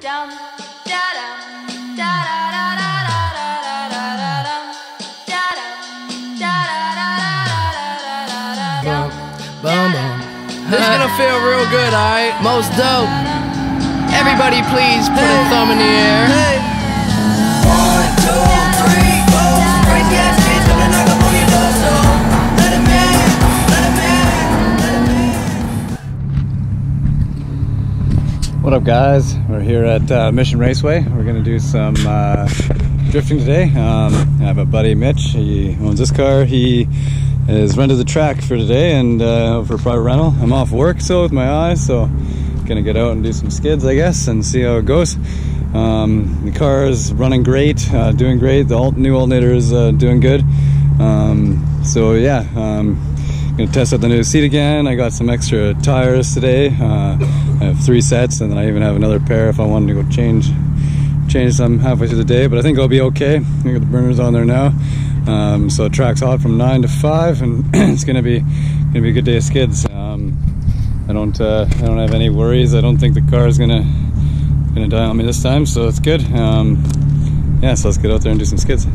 This is gonna feel real good, alright? Most dope. Everybody please put a thumb in the air. 1, 2, 3, 4. Crazy ass kids gonna knock up on your door, so let him in, let him in, let him in. What up, guys? We're here at Mission Raceway. We're gonna do some drifting today. I have a buddy, Mitch. He owns this car. He is rented the track for today and for a private rental. I'm off work so with my eyes, so gonna get out and do some skids, I guess, and see how it goes. The car is running great, doing great. The new alternator is doing good. So yeah, gonna test out the new seat again. I got some extra tires today. I have 3 sets, and then I even have another pair if I wanted to go change some halfway through the day. But I think I'll be okay. I got the burners on there now. So the track's hot from 9 to 5, and it's gonna be a good day of skids. I don't have any worries. I don't think the car is gonna die on me this time, so it's good. Yeah, so let's get out there and do some skids.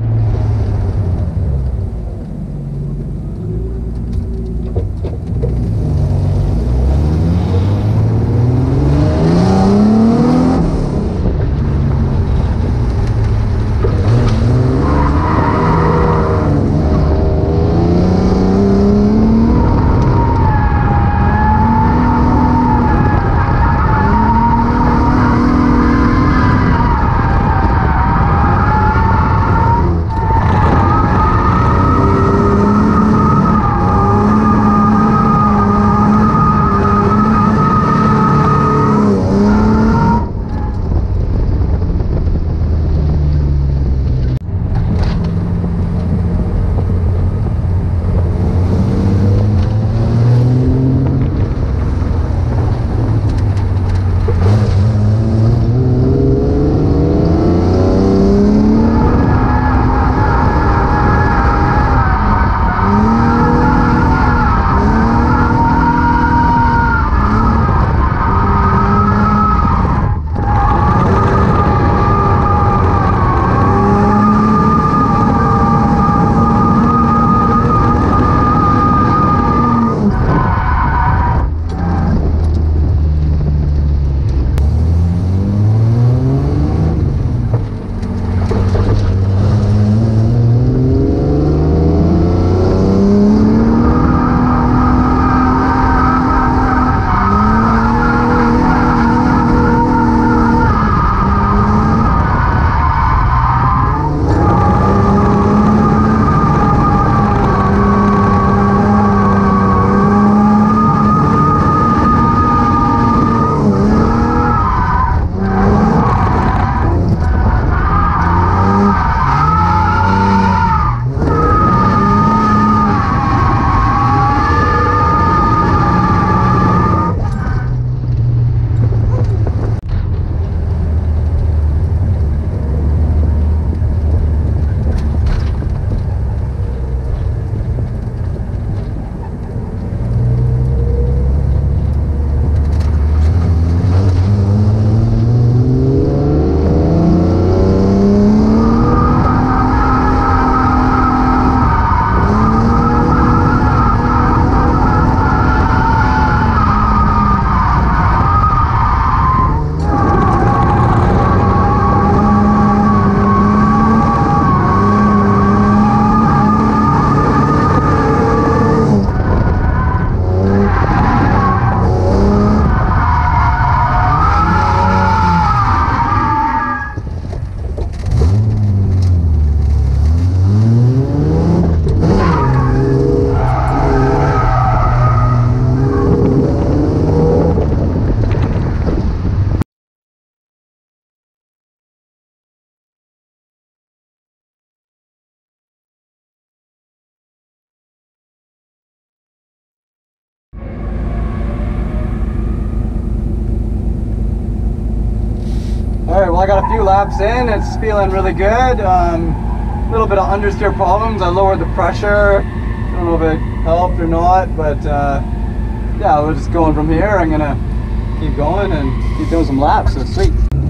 Alright, well I got a few laps in, it's feeling really good. A little bit of understeer problems. I lowered the pressure. I don't know if it helped or not, but yeah, we're just going from here. I'm gonna keep going and keep doing some laps, so sweet.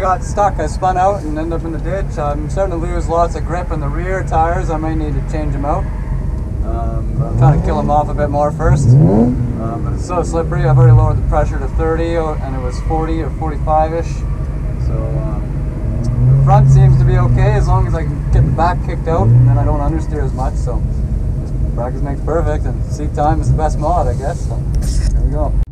got stuck. I spun out and ended up in the ditch. I'm starting to lose lots of grip in the rear tires. I might need to change them out. But I'm trying to kill them off a bit more first. But it's so slippery. I've already lowered the pressure to 30 and it was 40 or 45-ish. So the front seems to be okay as long as I can get the back kicked out and then I don't understeer as much. So practice makes perfect, and seat time is the best mod, I guess. So here we go.